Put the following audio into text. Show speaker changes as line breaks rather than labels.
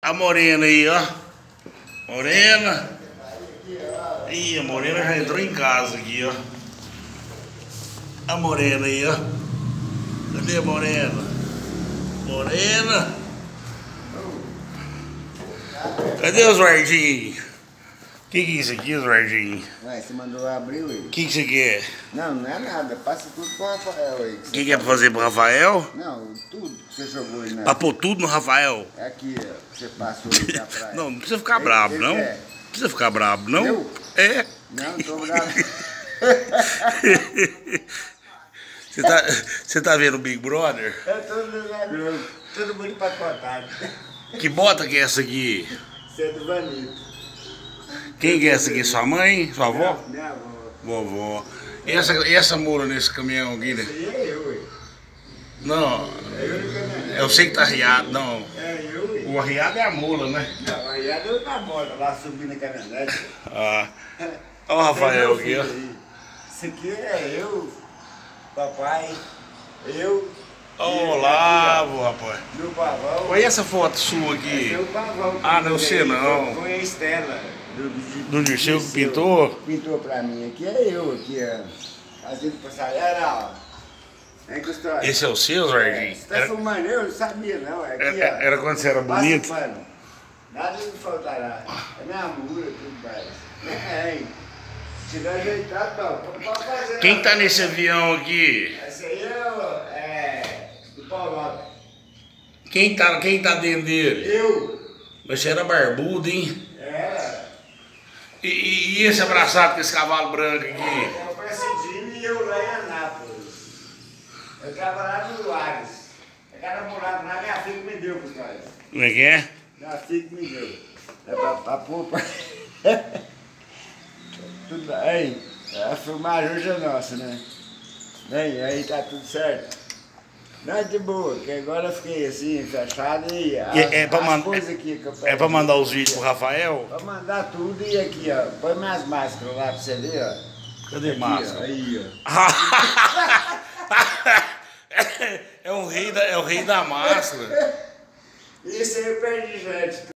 A morena aí, ó. Morena. Ih, a morena já entrou em casa aqui, ó. A morena aí, ó. Cadê a morena? Morena. Cadê os Vardinhos? O que é isso aqui, os Vardinhos?
Ué, você mandou abrir, ué?
O que você quer?
Não, não é nada. Passa tudo pro Rafael aí.
O que é pra fazer pro Rafael?
Não, tudo que você jogou aí, né?
Pra pôr tudo no Rafael?
É aqui, ó. Você passou aí da praia.
Não, não precisa ficar bravo,
Ele
não.
quer.
Não precisa ficar bravo, não.
Eu?
É.
Não, tô bravo.
Você tá vendo o Big Brother?
Eu tô no lugar novo. Todo mundo empacotado.
Que bota que é essa aqui?
Você é do Vanito.
Quem que é essa aqui? Sua mãe? Sua avó?
Minha avó.
Vovó. E essa mula nesse caminhão aqui, né?
Isso aí é eu, ué.
Não,
É eu no caminhão.
eu sei que tá arriado, não.
É eu, ué.
O arriado é a mula, né?
Não, aí é eu na moto, lá subindo a caminhonete.
Ah. Olha o Rafael aqui, ó.
Isso aqui é eu, papai, eu.
Olá, rapaz.
Meu pavão.
Olha essa foto sua
Esse
aqui.
é o pavão.
Ah, não sei não.
Foi a Estela.
Do Dirceu que pintou?
Pintou pra mim. Aqui é eu, aqui, ó. Fazendo passageira, ó. Vem com história.
Esse é o seu, Zardinho?
Você tá fumando? Eu não sabia, não. É aqui, ó.
Era quando você era bonito?
Passa o pano. Nada me faltará. É minha mula, tudo mais. É, hein? Se não ajeitar, pode fazer.
Quem tá nesse avião aqui?
Esse aí é do Paulo.
Quem tá dentro dele?
Eu.
Mas você era barbudo, hein?
Era.
E esse abraçado com esse cavalo branco aqui?
É o Presidinho e eu lá em Anápolis. Eu trabalhava no Lares. Eu era namorado lá, minha filha me deu, Gustavo.
Como é que é?
Minha filha me deu. É pra pôr. Tudo aí. A filmagem hoje é nossa, né? Aí tá tudo certo. Não, de boa, que agora eu fiquei assim, fechado e coisas aqui que eu
É pra mandar os vídeos pro Rafael?
Pra mandar tudo e aqui, ó. Põe minhas máscaras lá pra você ver, ó.
Cadê
Aqui,
máscara?
Ó, aí, ó.
É o rei da máscara.
Isso aí eu perdi, gente.